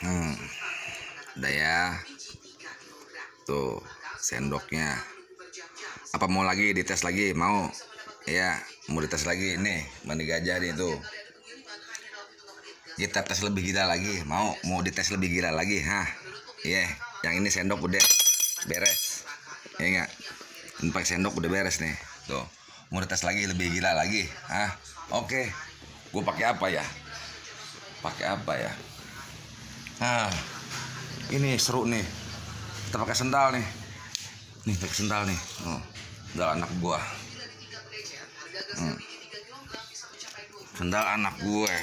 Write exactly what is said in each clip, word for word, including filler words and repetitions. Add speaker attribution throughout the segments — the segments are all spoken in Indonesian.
Speaker 1: Hmm, udah ya. Tuh sendoknya. Apa mau lagi dites lagi? Mau? Ya, mau dites lagi nih, mandi gajah nih tuh. Kita tes lebih gila lagi. Mau? Mau dites lebih gila lagi? Hah? Iya, yeah. Yang ini sendok udah beres. Ya enggak? Ini pakai sendok udah beres nih. Tuh. Mau dites lagi lebih gila lagi? Hah? Oke. Gue pakai apa ya? Pakai apa ya? Nah, ini seru nih. Kita pakai sendal nih. Nih pakai sendal nih. Oh, sendal anak gua. Hmm. Sendal anak gue.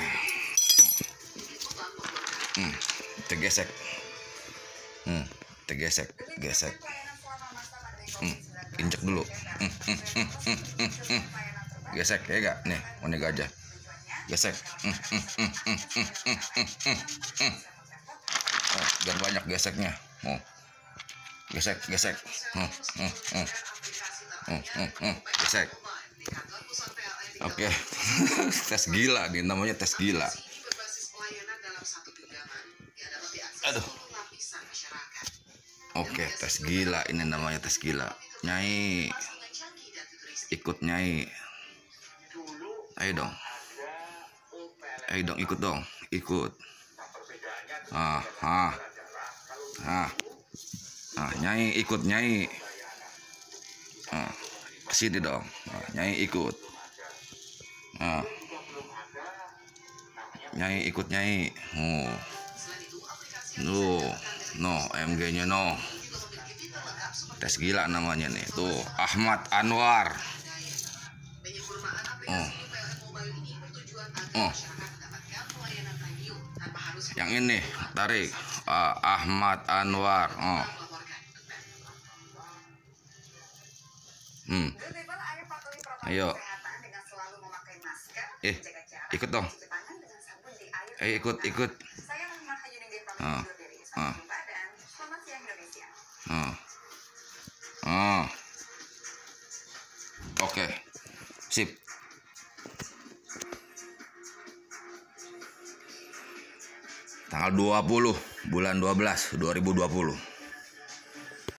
Speaker 1: Hmm, tergesek. Hmm, tergesek, gesek. Hmm, injek dulu. Hmm, hmm, hmm, hmm, hmm, hmm. Gesek ya gak? Nih, mandi gajah. Gesek. Hmm, hmm, hmm, hmm, hmm, hmm, hmm, hmm. Oh, biar banyak geseknya. Oh. Gesek, gesek. Hmm, hmm, hmm. Hmm, hmm, hmm. Gesek. Oke. Okay. Tes gila nih, namanya tes gila. Aduh. Oke, okay, tes gila ini namanya tes gila. Nyai, ikut Nyai. Ayo dong. Ayo dong, ikut dong, ikut. Ah, ah, ah, ah, Nyai ikut Nyai. Ah, kesini dong, ah, Nyai ikut. Ah, Nyai ikut Nyai. Oh, no, no, M G-nya no. Tes gila namanya nih. Tuh, Ahmad Anwar. Oh. Oh. Yang ini tarik. Uh, Ahmad Anwar. Oh. Hmm. Ayo. Eh, ikut dong. Eh, ikut, ikut. Oh. Oh. Oh. Oh. Oke. Okay. Sip. Tanggal dua puluh bulan dua belas dua ribu dua puluh.